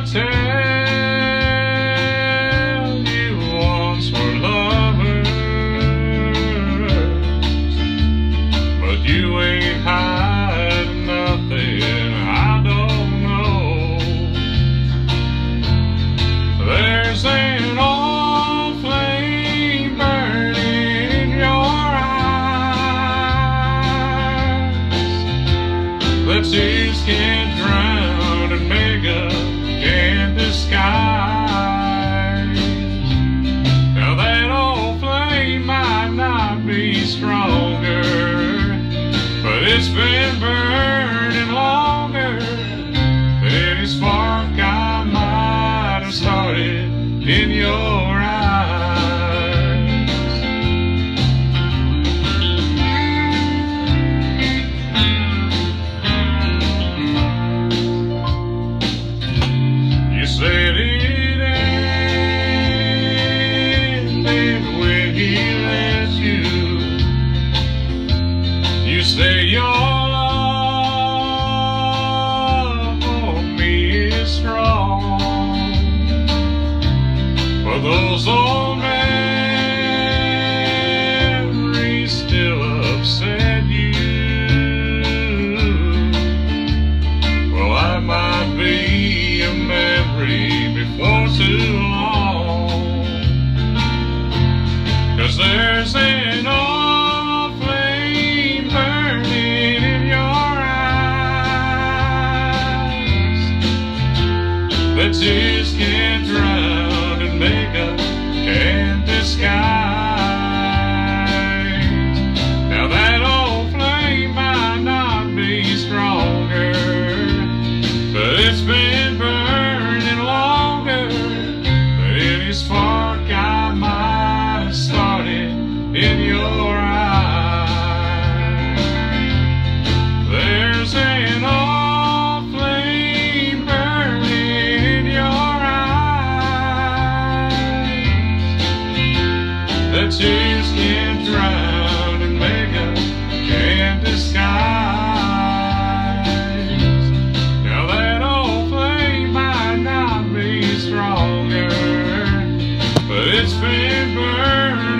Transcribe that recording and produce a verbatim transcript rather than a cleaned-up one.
tell you once were lovers, but you ain't hiding nothing I don't know. There's an old flame burning in your eyes that tears can't drown and makeup can't disguise. Now that old flame might not be stronger, but it's been burning longer than any spark I might have started in your eyes. You said it ended when he let you. You say your love for me is strong, but those old memories still upset you. Well, I might be a memory before too long, 'cause there's an old flame burning in your eyes that tears can't drown and makeup can't disguise. Now that old flame might not be stronger, but it's been burning longer than any spark I might have started in your eyes. There's an old flame burning in your eyes that tears can't drown and makeup can't disguise. Now that old flame might not be stronger, but it's been burning